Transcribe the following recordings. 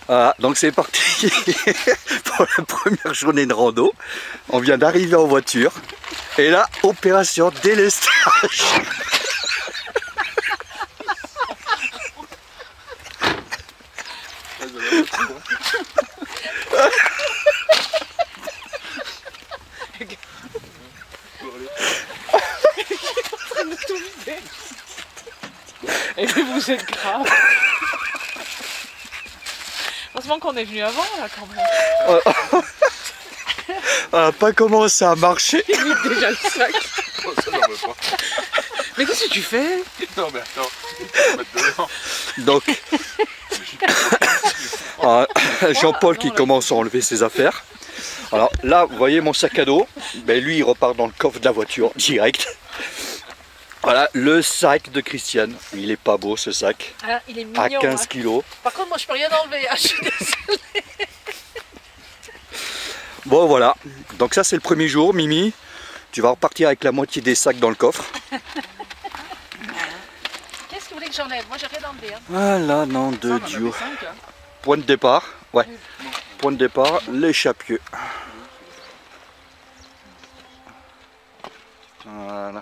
Voilà, donc c'est parti pour la première journée de rando. On vient d'arriver en voiture. Et là, opération délestage. Et vous êtes grave. Heureusement qu'on est venu avant là quand même. On n'a pas commencé à marcher. Il est déjà le sac. Oh, ça n'en veut pas. Mais qu'est-ce que tu fais? Non mais attends, on va mettre dedans. Donc, Jean-Paul qui commence à enlever ses affaires. Alors là, vous voyez mon sac à dos. Ben, lui, il repart dans le coffre de la voiture direct. Voilà, le sac de Christiane. Il est pas beau ce sac. Ah, il est mignon. À 15 kilos. Par contre, moi je peux rien enlever. Ah, je suis désolée. Bon voilà, donc ça c'est le premier jour. Mimi, tu vas repartir avec la moitié des sacs dans le coffre. Qu'est-ce que vous voulez que j'enlève? Moi j'ai rien enlevé. Hein. Voilà, nom de Dieu. Point de départ, ouais. Point de départ, l'échappieu. Voilà.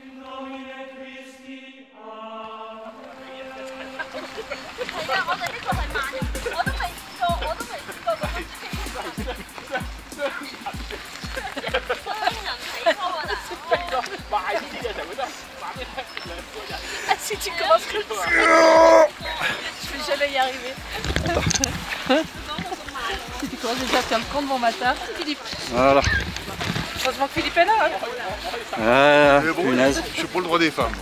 Ah, si tu commences comme ça, je vais jamais y arriver. Si tu commences déjà à te faire compte bon matin, Philippe. Voilà. Heureusement que Philippe est là. Hein. Voilà, Mais bon, punaise. je suis pour le droit des femmes. Moi.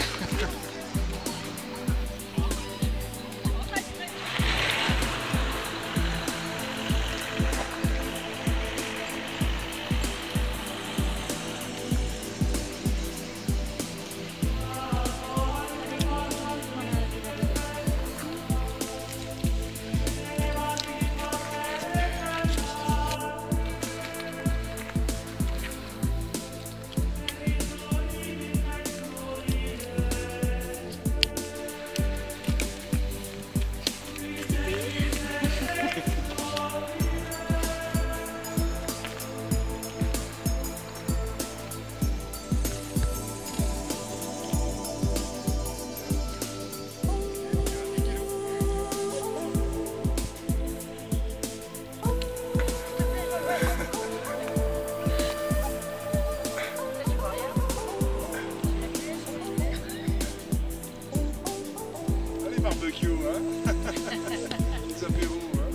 Barbecue, hein. Ça fait beau, hein.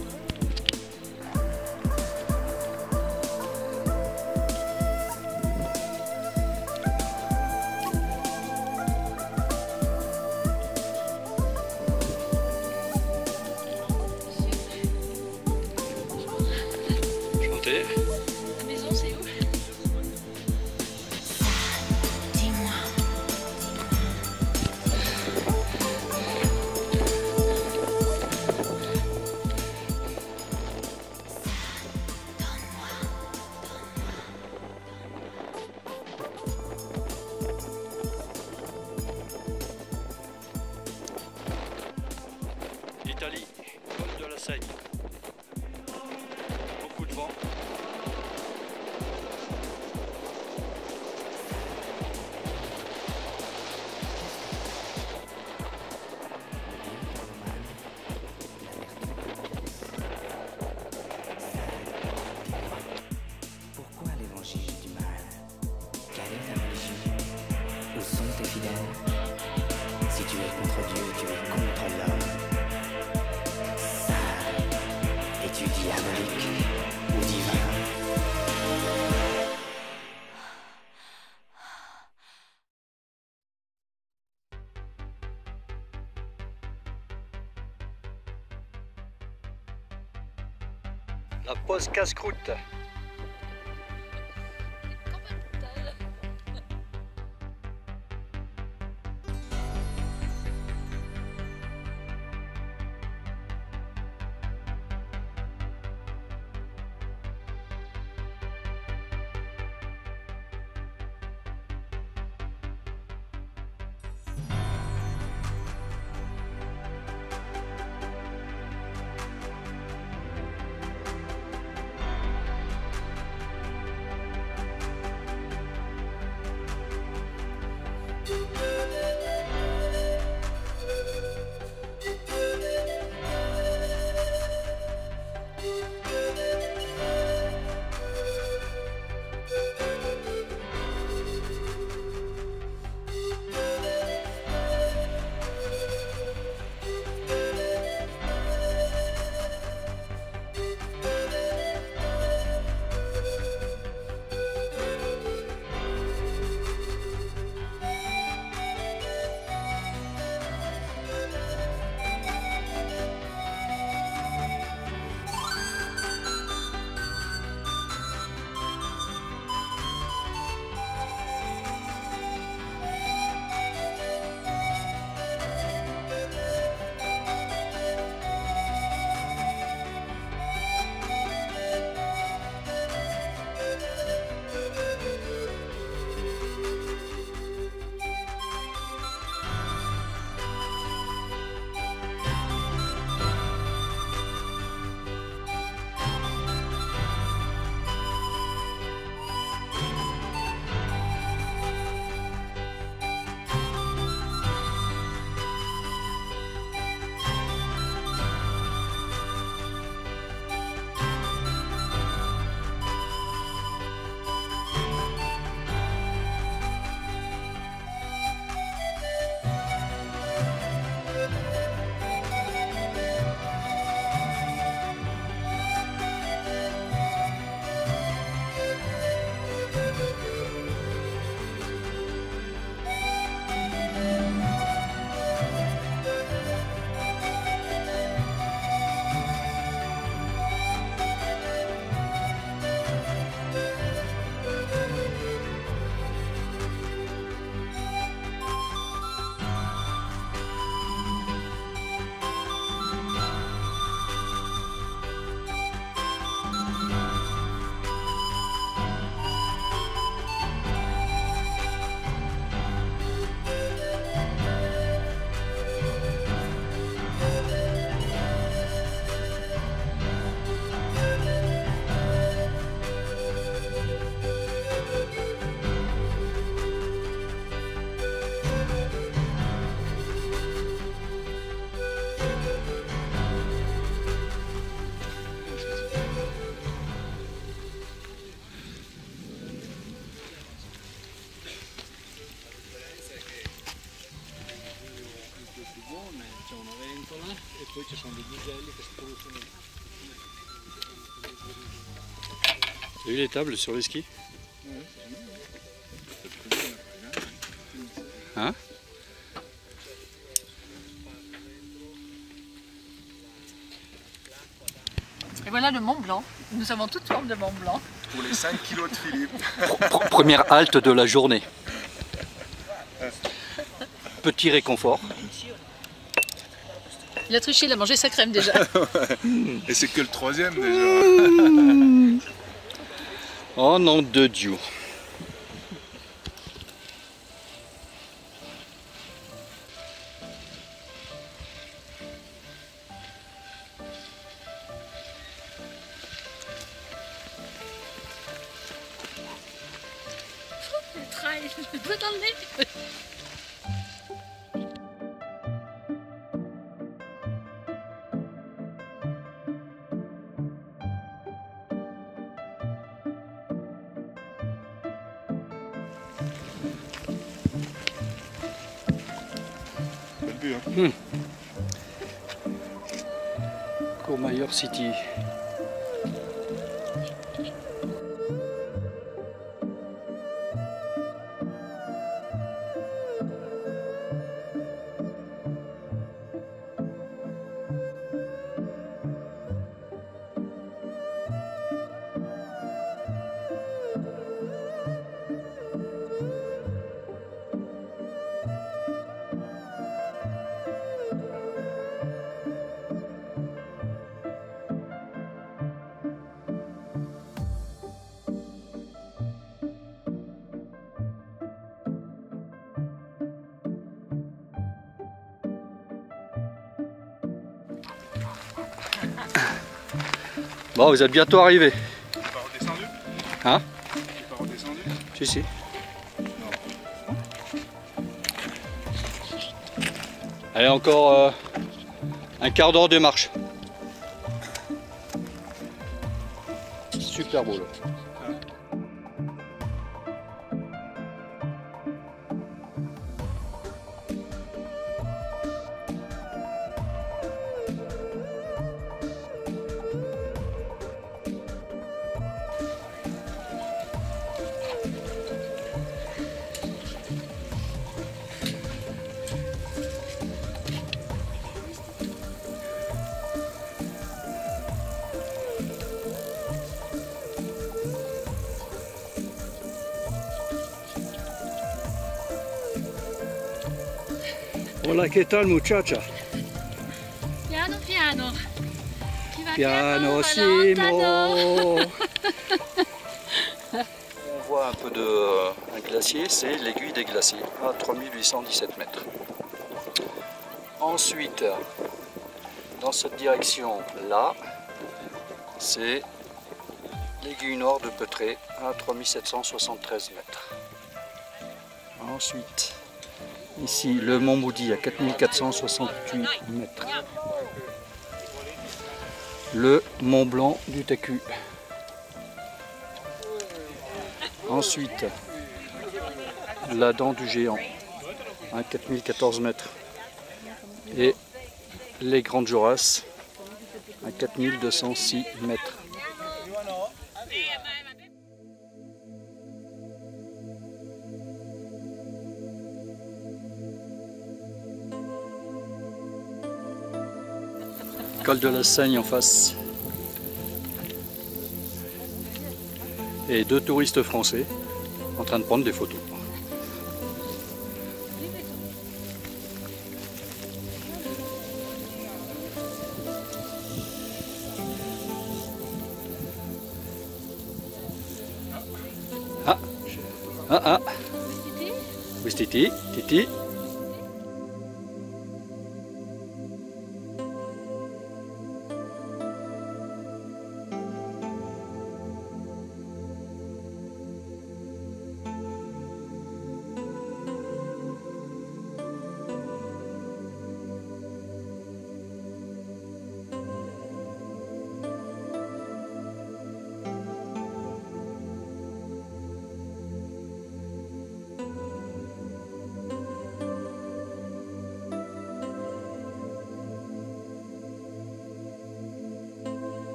Chantez. La maison c'est où? Italie, côte de la Seigne. Beaucoup de vent. Pourquoi l'évangile du mal? Quelle est ta religion? Où sont tes fidèles? Si tu es contre Dieu, tu es contre l'homme. Sale, es-tu diabolique ou divin? La pause casse-croûte. T'as vu les tables sur les skis? Hein? Et voilà le Mont Blanc. Nous avons toute forme de Mont Blanc. Pour les 5 kilos de Philippe. Première halte de la journée. Petit réconfort. Il a triché, il a mangé sa crème déjà. Et c'est que le 3e déjà. Oh nom de Dieu. Le trail, le doigt dans le nez. Belle vue, hein. Courmayeur City. Bon, vous êtes bientôt arrivés. Il est pas redescendu? Hein? Il est pas redescendu? Si, si. Allez, encore un quart d'heure de marche. Super beau là. Hola, ¿qué tal muchacha? Piano piano. Chi va Piano va lontano. Simo. On voit un peu de un glacier, c'est l'aiguille des glaciers à 3817 mètres. Ensuite, dans cette direction là, c'est l'aiguille nord de Petré à 3773 mètres. Ensuite, ici le mont Moudi à 4468 mètres. Le mont Blanc du Tacu. Ensuite, la dent du géant à 4014 mètres. Et les Grandes Jorasses à 4206 mètres. Col de la Seigne en face. Et deux touristes français en train de prendre des photos. Ah. Où est Titi? Titi?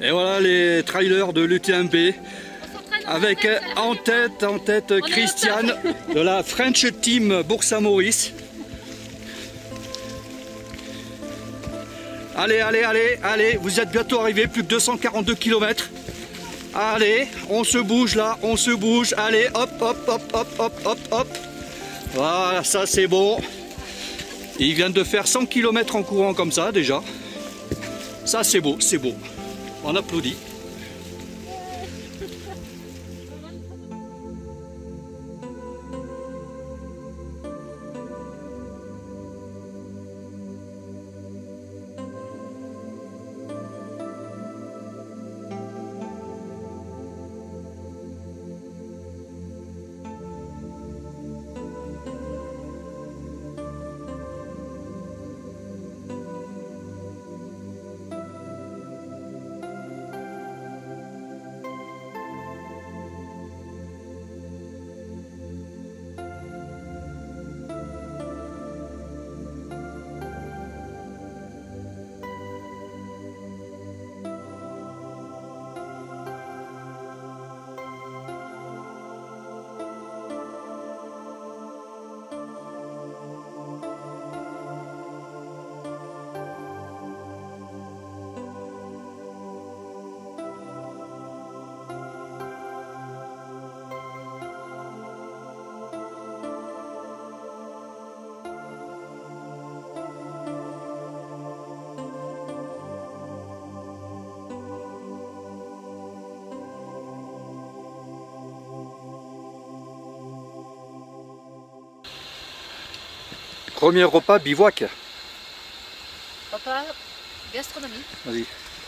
Et voilà les trailers de l'UTMB. Avec en tête Christiane de la French Team Bourg-Saint-Maurice. Allez, vous êtes bientôt arrivés, plus que 242 km. Allez, on se bouge là, on se bouge. Allez, hop. Voilà, ça c'est bon. Ils viennent de faire 100 km en courant comme ça déjà. Ça c'est beau, c'est beau. On applaudit. Premier repas bivouac. Repas gastronomie. Vas-y.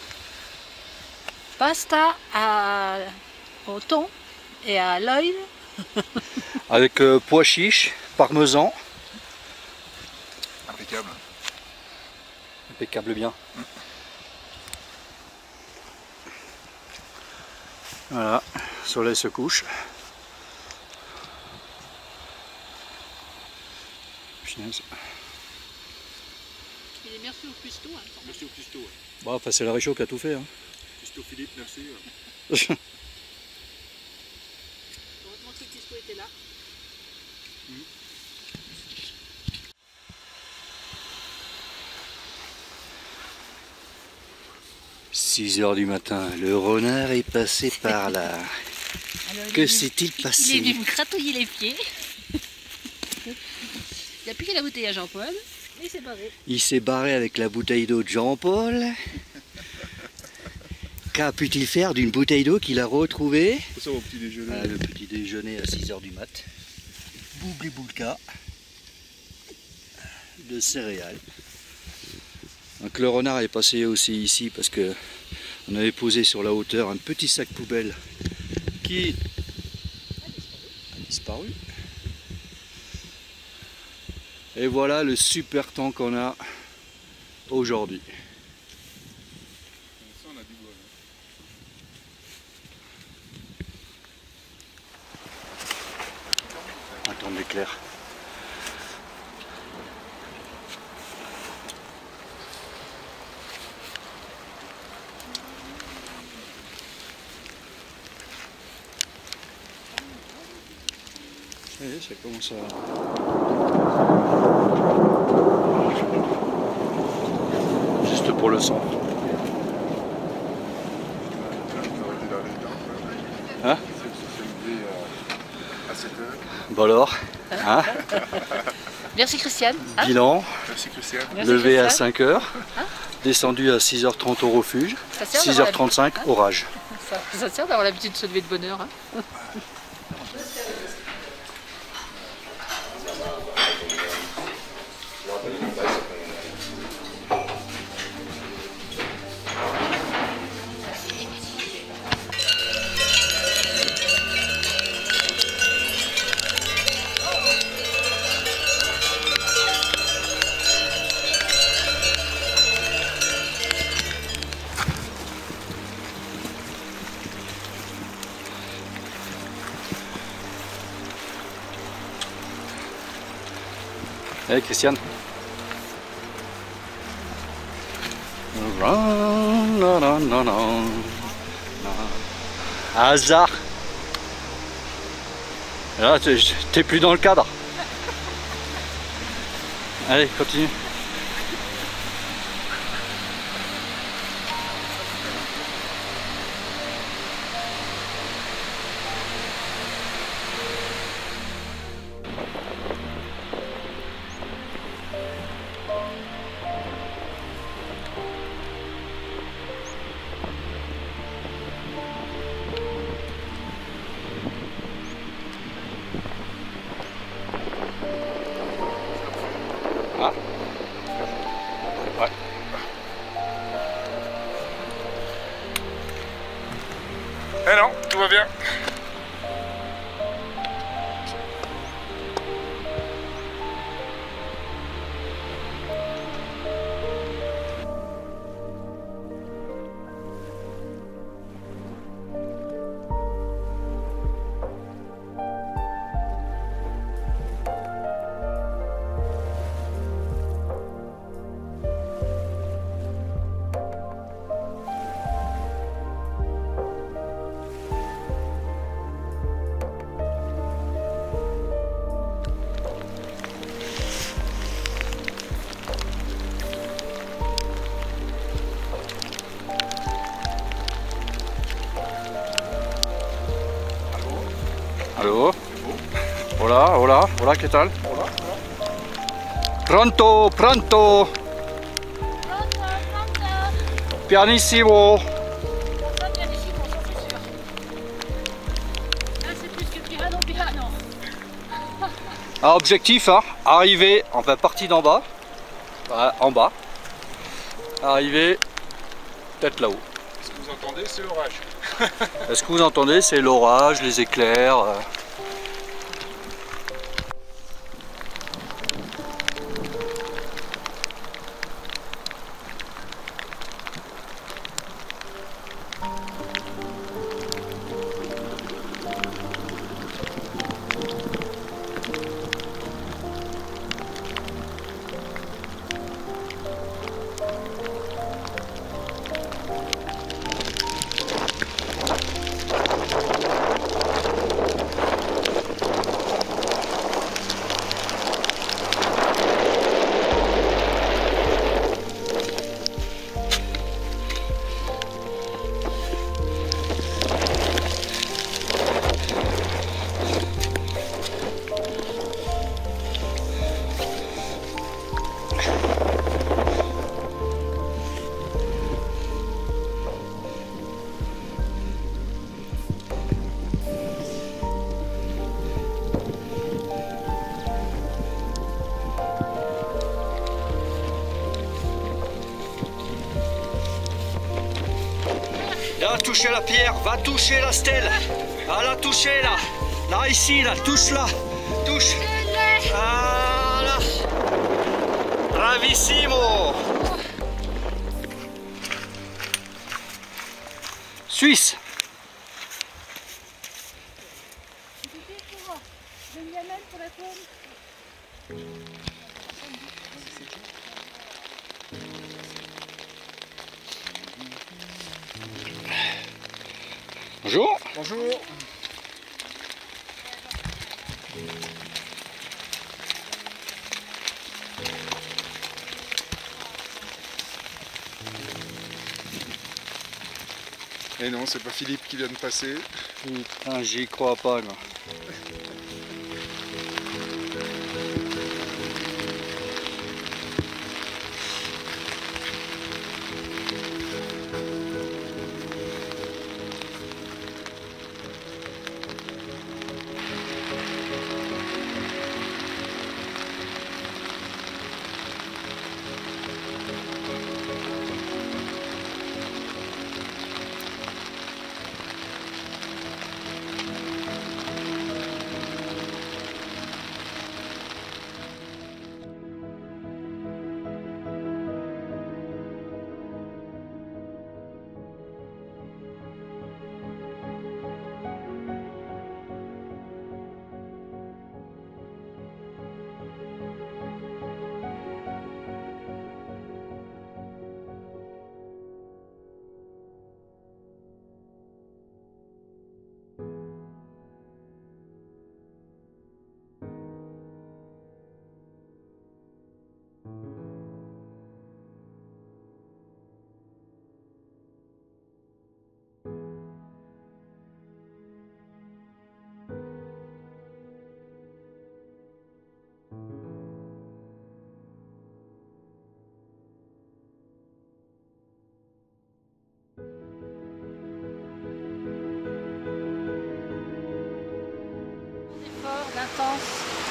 Pasta au thon et à l'oeil. Avec pois chiches, parmesan. Impeccable. Impeccable bien. Voilà, le soleil se couche. Punaise. Il est merci au cuistot. Hein, Merci au cuistot. Ouais. Bon, enfin, c'est la Réchaud qui a tout fait. Hein. Cuistot Philippe, merci. heureusement que le cuistot était là. 6 h du matin, le renard est passé par là. Alors, Que s'est-il passé? Il est venu me gratouiller les pieds. Il a piqué la bouteille à Jean-Paul et il s'est barré. Il s'est barré avec la bouteille d'eau de Jean-Paul. Qu'a pu-t-il faire d'une bouteille d'eau qu'il a retrouvée? C'est ça au petit déjeuner. Voilà, le petit déjeuner à 6 h du mat. Boubli boulka de céréales. Donc le renard est passé aussi ici parce que on avait posé sur la hauteur un petit sac poubelle qui a disparu. Et voilà le super temps qu'on a aujourd'hui. Ça, on a du bois. Attends l'éclair. Et ça commence à... Juste pour le son. Hein? À 7 h. Bon alors, hein? Merci Christiane. Hein? Bilan, Merci Christiane. Merci, levé à Christiane. 5 h, Hein? descendu à 6 h 30 au refuge, Ça sert d'avoir 6 h 35 orage. Ça sert d'avoir l'habitude de se lever de bonne heure. Hein. Allez Christiane. Hasard. Là, t'es plus dans le cadre. Allez, continue. Ah. Ouais. Eh non, tout va bien. Allô? Hola, hola, hola, ¿qué tal? Voilà, Pronto, pronto, pianissimo. Personne vient d'ici, bon, ça c'est sûr. Là c'est plus que piano, piano. Ah, objectif, hein, arriver, enfin partie d'en bas, en bas, arriver peut-être là-haut. ce que vous entendez, c'est l'orage. Est-ce que vous entendez? C'est l'orage, les éclairs. Là, toucher la pierre, va toucher la stèle. Ah, la toucher là. Là, ici, là, touche là. Touche. Voilà. Bravissimo. Suisse. Bonjour. Bonjour. Et non, c'est pas Philippe qui vient de passer. Putain, j'y crois pas, quoi.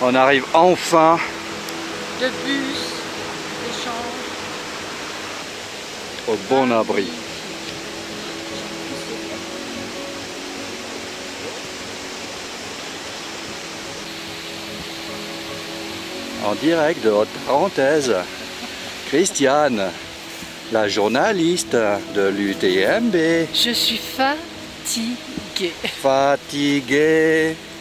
On arrive enfin. De bus, d'échange. Au bon abri. En direct de haute parenthèse, Christiane, la journaliste de l'UTMB. Je suis fatiguée. Fatiguée.